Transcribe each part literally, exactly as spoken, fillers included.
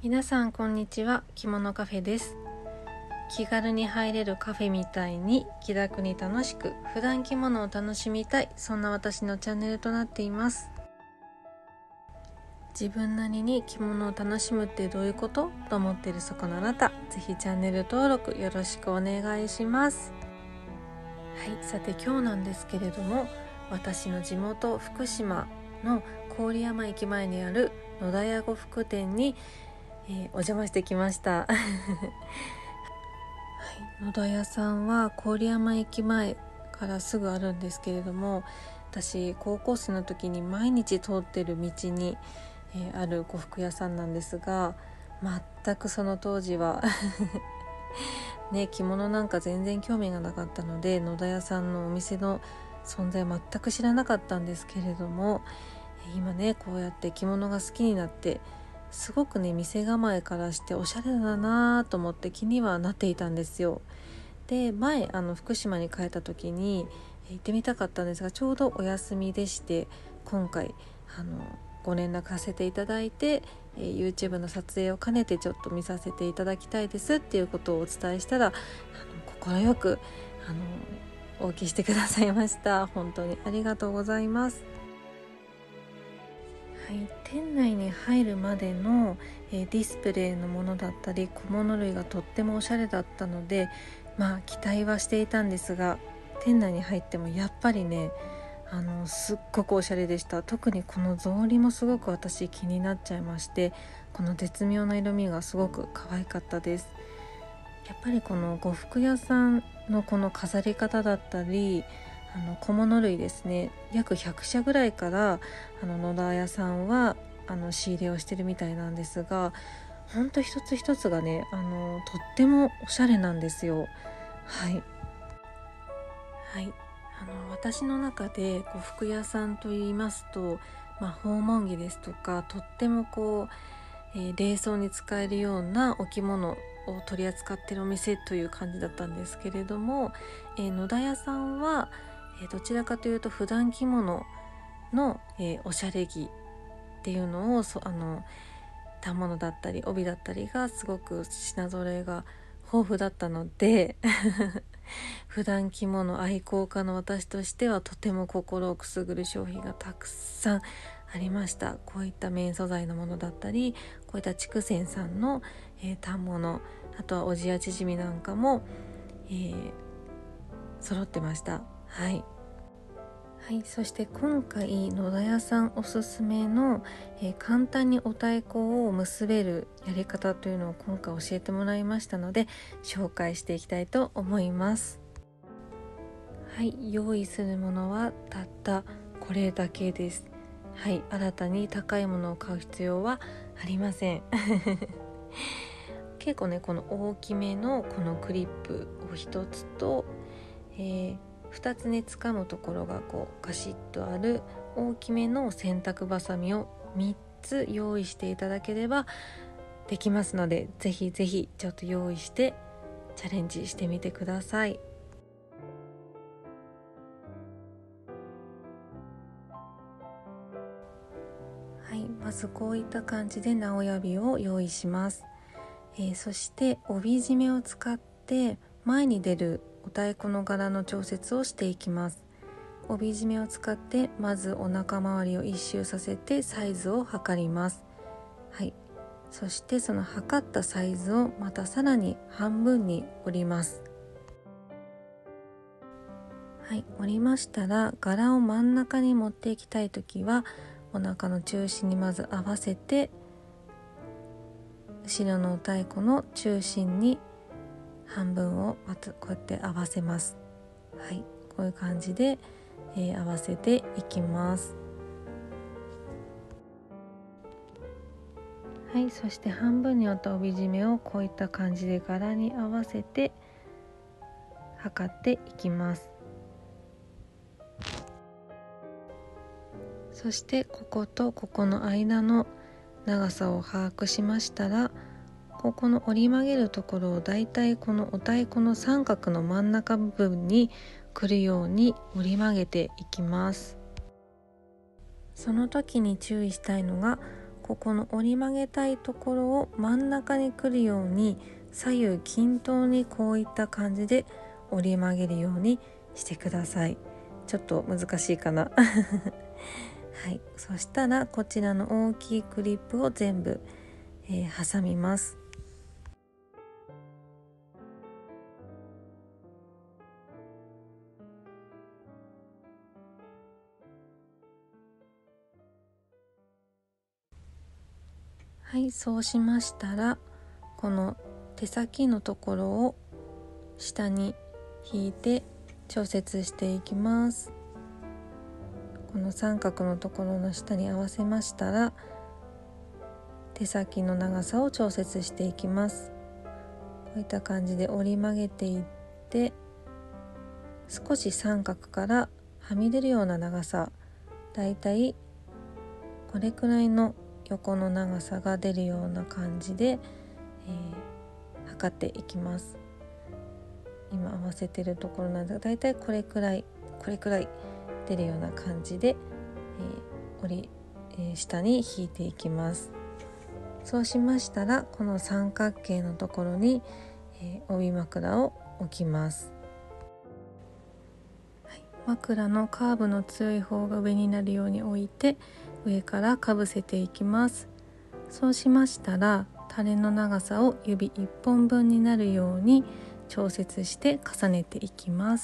皆さんこんにちは。着物カフェです。気軽に入れるカフェみたいに気楽に楽しく普段着物を楽しみたい、そんな私のチャンネルとなっています。自分なりに着物を楽しむってどういうことと思っているそこのあなた、ぜひチャンネル登録よろしくお願いします。はい、さて今日なんですけれども、私の地元福島の郡山駅前にある野田屋呉服店にえー、お邪魔してきました、はい、野田屋さんは郡山駅前からすぐあるんですけれども、私高校生の時に毎日通ってる道に、えー、ある呉服屋さんなんですが、全くその当時はね、着物なんか全然興味がなかったので、野田屋さんのお店の存在全く知らなかったんですけれども、今ねこうやって着物が好きになって、すごくね店構えからしておしゃれだなと思って気にはなっていたんですよ。で、前あの福島に帰った時に行ってみたかったんですが、ちょうどお休みでして、今回あのご連絡させていただいて、えー、YouTube の撮影を兼ねてちょっと見させていただきたいですっていうことをお伝えしたら、快くあのお受けしてくださいました。本当にありがとうございます。はい、店内に入るまでの、えー、ディスプレイのものだったり小物類がとってもおしゃれだったので、まあ期待はしていたんですが、店内に入ってもやっぱりねあのすっごくおしゃれでした。特にこの草履もすごく私気になっちゃいまして、この絶妙な色味がすごく可愛かったです。やっぱりこの呉服屋さんのこの飾り方だったり、あの小物類ですね、約ひゃくしゃぐらいからあの野田屋さんはあの仕入れをしてるみたいなんですが、ほんと一つ一つがねあのとってもおしゃれなんですよ。はいはい、あの私の中で呉服屋さんと言いますと、まあ、訪問着ですとか、とってもこう、えー、冷蔵に使えるようなお着物を取り扱っているお店という感じだったんですけれども、えー、野田屋さんは、えー、どちらかというと普段着物の、えー、おしゃれ着っていうのをそあの反物だったり帯だったりがすごく品揃えが豊富だったので普段着物愛好家の私としてはとても心をくすぐる商品がたくさんありました。こういった綿素材のものだったり、こういった筑前さんの、えー、反物、あとはおじや縮みなんかも、えー、揃ってました。はいはい、そして今回野田屋さんおすすめの、えー、簡単にお太鼓を結べるやり方というのを今回教えてもらいましたので、紹介していきたいと思います。はい、用意するものはたったこれだけです。はい、新たに高いものを買う必要はありません結構ねこの大きめのこのクリップを一つと、えーふたつね掴むところがこうガシッとある大きめの洗濯バサミをみっつ用意していただければできますので、ぜひぜひちょっと用意してチャレンジしてみてください。はい、まずこういった感じで直矢火を用意します。えー、そして帯締めを使って前に出るお太鼓の柄の調節をしていきます。帯締めを使ってまずお腹周りを一周させてサイズを測ります。はい、そしてその測ったサイズをまたさらに半分に折ります。はい、折りましたら柄を真ん中に持っていきたいときはお腹の中心にまず合わせて、後ろのお太鼓の中心に半分をまたこうやって合わせます。はい、こういう感じで、えー、合わせていきます。はい、そして半分に折った帯締めをこういった感じで柄に合わせて測っていきます。そしてこことここの間の長さを把握しましたら、ここの折り曲げるところをだいたいこのお太鼓の三角の真ん中部分に来るように折り曲げていきます。その時に注意したいのが、 ここの折り曲げたいところを真ん中に来るように左右均等にこういった感じで折り曲げるようにしてください。ちょっと難しいかなはい、そしたらこちらの大きいクリップを全部、えー、挟みます。はい、そうしましたらこの手先のところを下に引いて調節していきます。この三角のところの下に合わせましたら手先の長さを調節していきます。こういった感じで折り曲げていって少し三角からはみ出るような長さ、だいたいこれくらいの横の長さが出るような感じで、えー、測っていきます。今合わせてるところなんですが、だいたいこれくらいこれくらい出るような感じで、えー、折り、えー、下に引いていきます。そうしましたらこの三角形のところに、えー、帯枕を置きます。はい、枕のカーブの強い方が上になるように置いて上からかぶせていきます。そうしましたらタレの長さを指いっぽんぶんになるように調節して重ねていきます。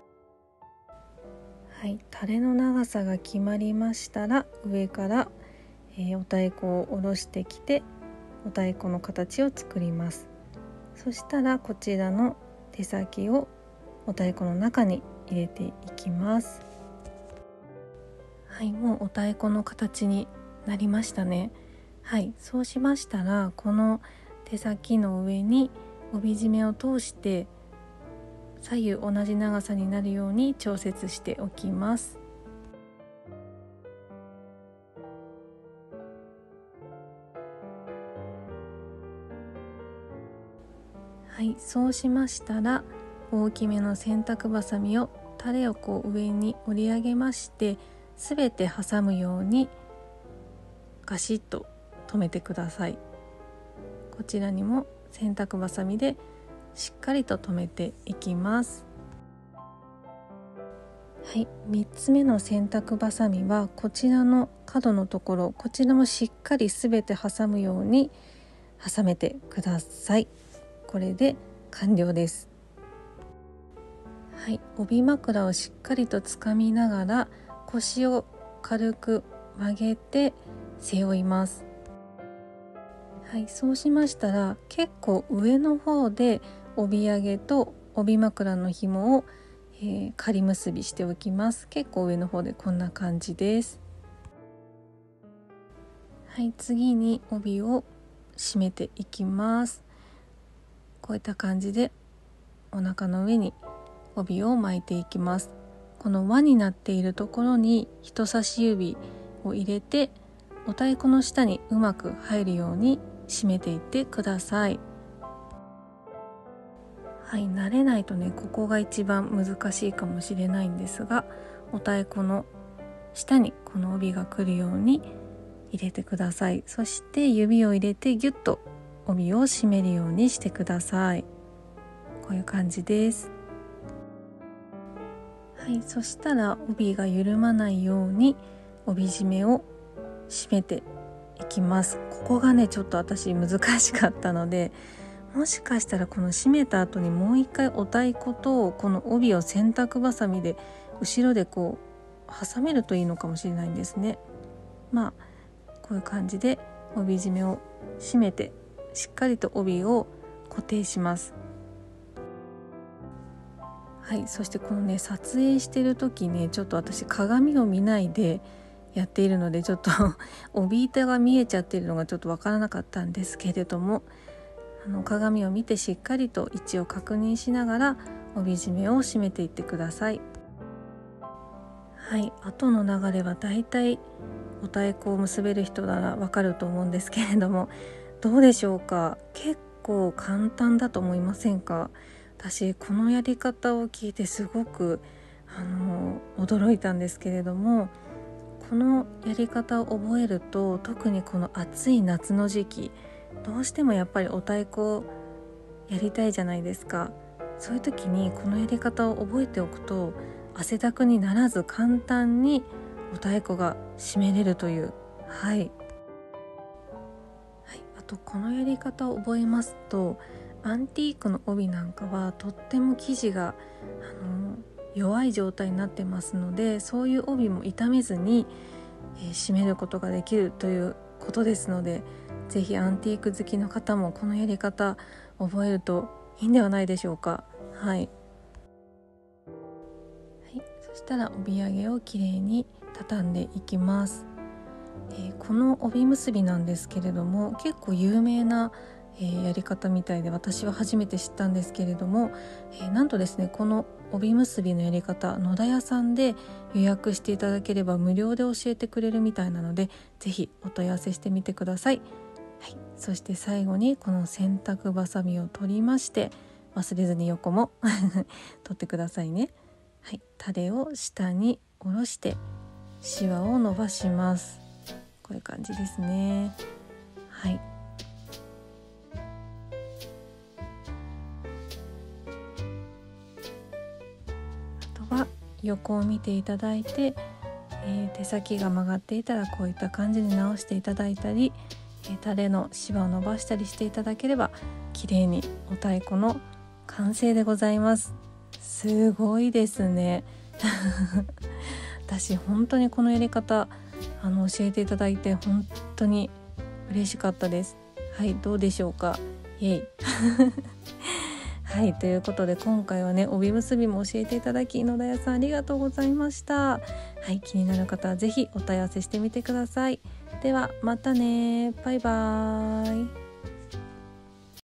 はい、タレの長さが決まりましたら上から、えー、お太鼓を下ろしてきてお太鼓の形を作ります。そしたらこちらの手先をお太鼓の中に入れていきます。はい、もうお太鼓の形になりましたね。はい、そうしましたらこの手先の上に帯締めを通して左右同じ長さになるように調節しておきます。はい、そうしましたら大きめの洗濯バサミをタレをこう上に折り上げましてすべて挟むようにガシッと留めてください。こちらにも洗濯バサミでしっかりと留めていきます。はい、みっつめの洗濯バサミはこちらの角のところ、こちらもしっかりすべて挟むように挟めてください。これで完了です。はい、帯枕をしっかりとつかみながら腰を軽く曲げて背負います。はい、そうしましたら結構上の方で帯揚げと帯枕の紐を、えー、仮結びしておきます。結構上の方でこんな感じです。はい、次に帯を締めていきます。こういった感じでお腹の上に帯を巻いていきます。この輪になっているところに人差し指を入れてお太鼓の下にうまく入るように締めていってください。はい、慣れないとねここが一番難しいかもしれないんですが、お太鼓の下にこの帯が来るように入れてください。そして指を入れてギュッと帯を締めるようにしてください。こういう感じです。はい、そしたら帯が緩まないように帯締めを締めていきます。ここがねちょっと私難しかったので、もしかしたらこの締めた後にもう一回お太鼓とこの帯を洗濯バサミで後ろでこう挟めるといいのかもしれないんですね。まあこういう感じで帯締めを締めてしっかりと帯を固定します。はい、そしてこのね撮影してる時ねちょっと私鏡を見ないでやっているのでちょっと帯板が見えちゃっているのがちょっとわからなかったんですけれども、あの鏡を見てしっかりと位置を確認しながら帯締めを締めていってください。はい、後の流れはだいたいお太鼓を結べる人ならわかると思うんですけれども、どうでしょうか。結構簡単だと思いませんか。私このやり方を聞いてすごくあの驚いたんですけれども、 このやり方を覚えると、特にこの暑い夏の時期、どうしてもやっぱりお太鼓やりたいじゃないですか。そういう時にこのやり方を覚えておくと、汗だくにならず簡単にお太鼓が締めれるという、はい、はい、あとこのやり方を覚えますと、アンティークの帯なんかはとっても生地があの弱い状態になってますので、そういう帯も傷めずに、えー、締めることができるということですので、ぜひアンティーク好きの方もこのやり方覚えるといいんではないでしょうか。はい、はい、そしたら帯揚げをきれいに畳んでいきます。えー、この帯結びなんですけれども、結構有名な、えー、やり方みたいで、私は初めて知ったんですけれども、えー、なんとですね、この帯結びのやり方、野田屋さんで予約していただければ無料で教えてくれるみたいなので、ぜひお問い合わせしてみてください。はい、そして最後にこの洗濯バサミを取りまして、忘れずに横も取ってくださいね。はい、タレを下に下ろしてシワを伸ばします。こういう感じですね。はい、あとは横を見ていただいて、えー、手先が曲がっていたらこういった感じに直していただいたり、えー、タレのシワを伸ばしたりしていただければ、綺麗にお太鼓の完成でございます。すごいですね私本当にこのやり方あの教えていただいて本当に嬉しかったです。はい、どうでしょうか。イエイはい、ということで今回はね、帯結びも教えていただき、野田屋さんありがとうございました。はい、気になる方はぜひお問い合わせしてみてください。ではまたね、バイバーイ。